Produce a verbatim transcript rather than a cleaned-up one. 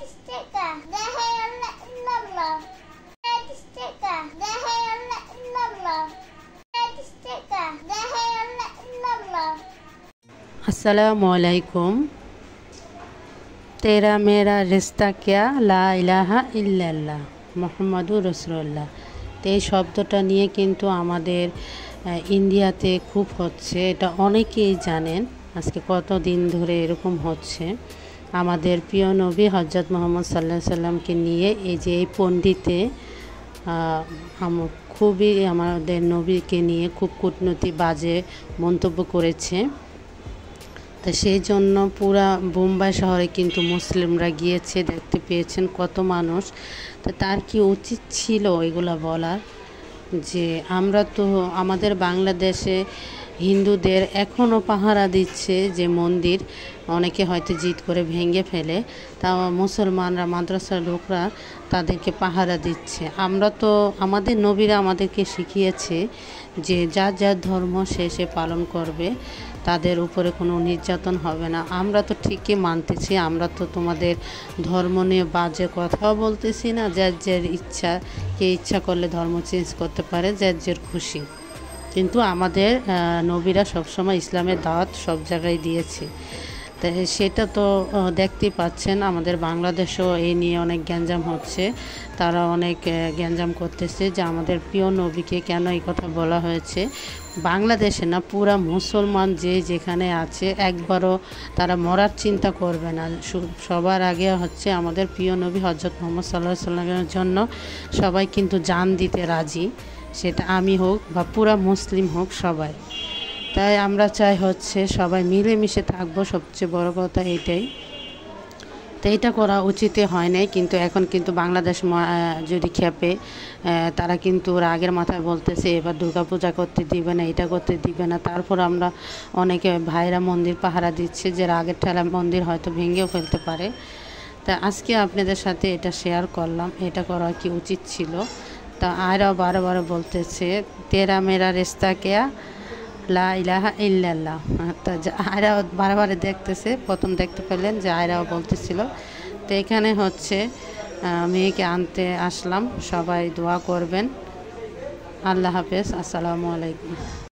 Sticker, the hair number. Sticker, the hair number. Sticker, the hair number. अस्सलामुअलैकुम। तेरा मेरा रिश्ता क्या ला इलाहा इल्लाल्लाह মুহাম্মাদুর রাসূলুল্লাহ। তো এই শব্দটা নিয়ে কিন্তু আমাদের ইন্ডিয়াতে খুব হচ্ছে, এটা অনেকেই জানেন। আজকে কত দিন ধরে এরকম হচ্ছে। আমাদের প্রিয় নবী হযরত মুহাম্মদ সাল্লাল্লাহু আলাইহি সাল্লামকে নিয়ে এই যে এই পণ্ডিতে খুবই আমাদের নবীকে নিয়ে খুব কূটনীতি বাজে মন্তব্য করেছে। তো সেই জন্য পুরা বোম্বাই শহরে কিন্তু মুসলিমরা গিয়েছে, দেখতে পেয়েছেন কত মানুষ। তো তার কি উচিত ছিল এগুলো বলার, যে আমরা তো আমাদের বাংলাদেশে হিন্দুদের এখনও পাহারা দিচ্ছে যে মন্দির, অনেকে হয়তো জিদ করে ভেঙে ফেলে, তাও মুসলমানরা মাদ্রাসার লোকরা তাদেরকে পাহারা দিচ্ছে। আমরা তো আমাদের নবীরা আমাদেরকে শিখিয়েছে যে যার যার ধর্ম সে সে পালন করবে, তাদের উপরে কোনো নির্যাতন হবে না। আমরা তো ঠিকই মানতেছি, আমরা তো তোমাদের ধর্ম নিয়ে বাজে কথাও বলতেছি না। যার যার ইচ্ছা, কে ইচ্ছা করলে ধর্ম চেঞ্জ করতে পারে, যার যার খুশি। কিন্তু আমাদের নবীরা সবসময় ইসলামের দাওয়াত সব জায়গায় দিয়েছে। তো সেটা তো দেখতেই পাচ্ছেন, আমাদের বাংলাদেশেও এই নিয়ে অনেক গ্যাঞ্জাম হচ্ছে। তারা অনেক গ্যাঞ্জাম করতেছে যে আমাদের প্রিয় নবীকে কেন এই কথা বলা হয়েছে। বাংলাদেশে না, পুরা মুসলমান যে যেখানে আছে একবারও তারা মরার চিন্তা করবে না। সবার আগে হচ্ছে আমাদের প্রিয় নবী হযরত মুহাম্মদ সাল্লাল্লাহু আলাইহি সাল্লামের জন্য সবাই কিন্তু জান দিতে রাজি, সেটা আমি হোক বা পুরা মুসলিম হোক সবাই। তাই আমরা চাই হচ্ছে সবাই মিলেমিশে থাকবো, সবচেয়ে বড় কথা এটাই। তো এটা করা উচিত হয় নাই, কিন্তু এখন কিন্তু বাংলাদেশ যদি খেপে, তারা কিন্তু রাগের মাথায় বলতেছে এবার দুর্গা পূজা করতে দিবে না, এটা করতে দিবে না। তারপর আমরা অনেকে ভাইরা মন্দির পাহারা দিচ্ছে, যে রাগের ঠেলা মন্দির হয়তো ভেঙেও ফেলতে পারে। তা আজকে আপনাদের সাথে এটা শেয়ার করলাম, এটা করা কি উচিত ছিল। তা আয়রাও বারে বারে বলতেছে তেরা মেরা রিশতা কিয়া লা ইলাহা ইল্লাল্লাহ। তা আয়রাও বারে বারে দেখতেছে, প্রথম দেখতে পেলেন যে আয়রাও বলতেছিল। তো এখানে হচ্ছে মেয়েকে আনতে আসলাম, সবাই দোয়া করবেন। আল্লাহ হাফেজ, আসসালামু আলাইকুম।